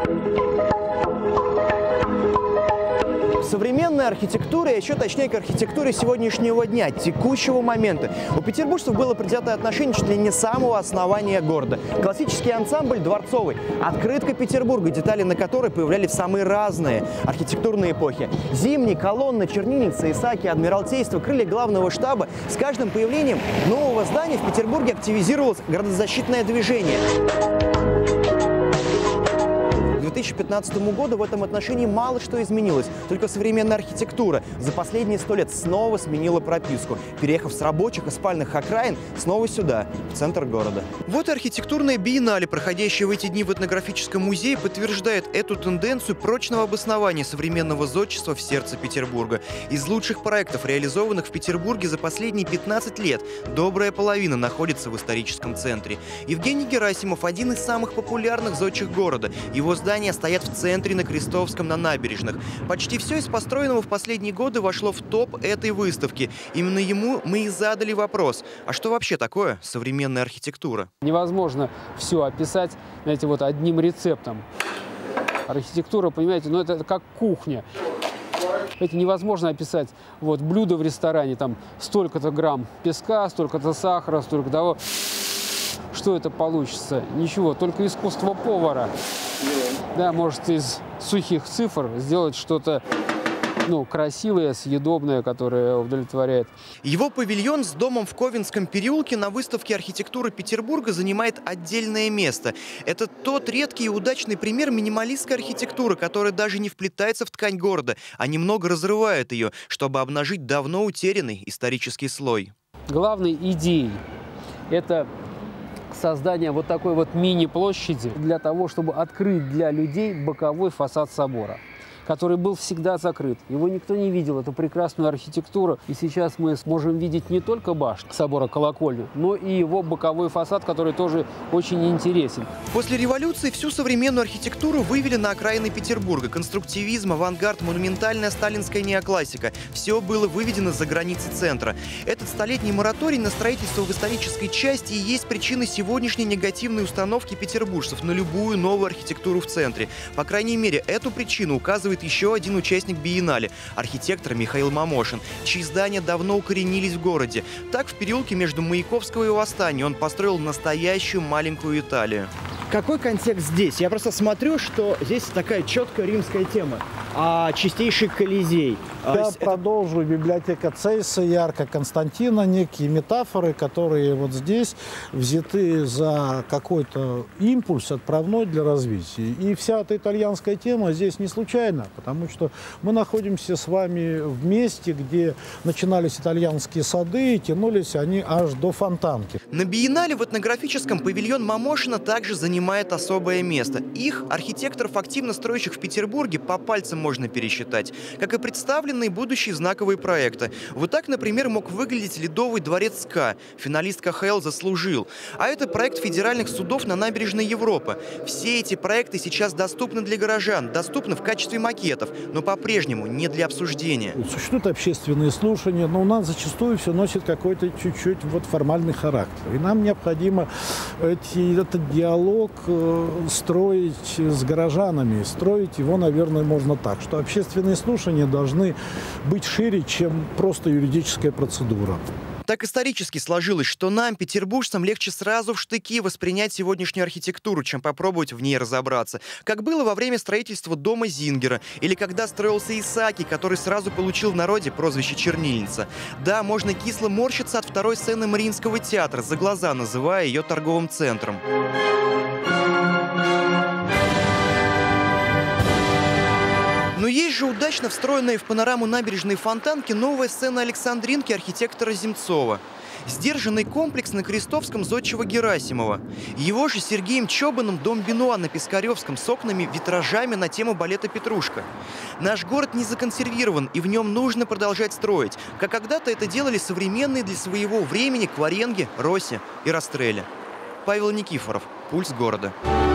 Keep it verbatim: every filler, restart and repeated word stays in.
Современная архитектура, еще точнее к архитектуре сегодняшнего дня, текущего момента. У петербуржцев было предвзятое отношение чуть ли не с самого основания города. Классический ансамбль дворцовый, открытка Петербурга, детали на которой появлялись в самые разные архитектурные эпохи. Зимние, колонны, чернильницы, Исааки, Адмиралтейство, крылья главного штаба. С каждым появлением нового здания в Петербурге активизировалось градозащитное движение. К две тысячи пятнадцатому году в этом отношении мало что изменилось. Только современная архитектура за последние сто лет снова сменила прописку, переехав с рабочих и спальных окраин снова сюда, в центр города. Вот и архитектурная биеннале, проходящая в эти дни в этнографическом музее, подтверждает эту тенденцию прочного обоснования современного зодчества в сердце Петербурга. Из лучших проектов, реализованных в Петербурге за последние пятнадцать лет, добрая половина находится в историческом центре. Евгений Герасимов – один из самых популярных зодчих города. Его здания стоят в центре, на Крестовском, на набережных. Почти все из построенного в последние годы вошло в топ этой выставки. Именно ему мы и задали вопрос: а что вообще такое современная архитектура? Невозможно все описать, знаете, вот одним рецептом. Архитектура, понимаете, ну это как кухня. Это невозможно описать. Вот блюдо в ресторане, там столько-то грамм песка, столько-то сахара, столько того. Что это получится? Ничего, только искусство повара. Да, может из сухих цифр сделать что-то, ну, красивое, съедобное, которое удовлетворяет. Его павильон с домом в Ковенском переулке на выставке архитектуры Петербурга занимает отдельное место. Это тот редкий и удачный пример минималистской архитектуры, которая даже не вплетается в ткань города, а немного разрывает ее, чтобы обнажить давно утерянный исторический слой. Главной идеей это создание вот такой вот мини-площади для того, чтобы открыть для людей боковой фасад собора, который был всегда закрыт. Его никто не видел, эту прекрасную архитектуру. И сейчас мы сможем видеть не только башню собора колокольню, но и его боковой фасад, который тоже очень интересен. После революции всю современную архитектуру вывели на окраины Петербурга. Конструктивизм, авангард, монументальная сталинская неоклассика. Все было выведено за границы центра. Этот столетний мораторий на строительство в исторической части и есть причиной сегодняшней негативной установки петербуржцев на любую новую архитектуру в центре. По крайней мере, эту причину указывает еще один участник биеннале – архитектор Михаил Мамошин, чьи здания давно укоренились в городе. Так, в переулке между Маяковского и Восстания он построил настоящую маленькую Италию. Какой контекст здесь? Я просто смотрю, что здесь такая четкая римская тема. А чистейший Колизей. Я это... продолжу. Библиотека Цейса, Ярко Константина, некие метафоры, которые вот здесь взяты за какой-то импульс отправной для развития. И вся эта итальянская тема здесь не случайна, потому что мы находимся с вами в месте, где начинались итальянские сады, и тянулись они аж до Фонтанки. На биеннале в этнографическом павильон Мамошина также занимает особое место. Их, архитекторов, активно строящих в Петербурге, по пальцам можно пересчитать, как и представленные будущие знаковые проекты. Вот так, например, мог выглядеть Ледовый дворец СКА. Финалист ка ха эл заслужил. А это проект федеральных судов на набережной Европы. Все эти проекты сейчас доступны для горожан, доступны в качестве макетов, но по-прежнему не для обсуждения. Существуют общественные слушания, но у нас зачастую все носит какой-то чуть-чуть вот формальный характер. И нам необходимо эти, этот диалог э, строить с горожанами. Строить его, наверное, можно так, что общественные слушания должны быть шире, чем просто юридическая процедура. Так исторически сложилось, что нам, петербуржцам, легче сразу в штыки воспринять сегодняшнюю архитектуру, чем попробовать в ней разобраться. Как было во время строительства дома Зингера, или когда строился Исааки, который сразу получил в народе прозвище «Чернильница». Да, можно кисло морщиться от второй сцены Мариинского театра, за глаза называя ее торговым центром. Но есть же удачно встроенная в панораму набережной Фонтанки новая сцена Александринки архитектора Земцова. Сдержанный комплекс на Крестовском зодчего Герасимова. Его же Сергеем Чобаном дом Бенуа на Пискаревском с окнами-витражами на тему балета «Петрушка». Наш город не законсервирован, и в нем нужно продолжать строить, как когда-то это делали современные для своего времени Кваренги, Росси и Растрелли. Павел Никифоров. Пульс города.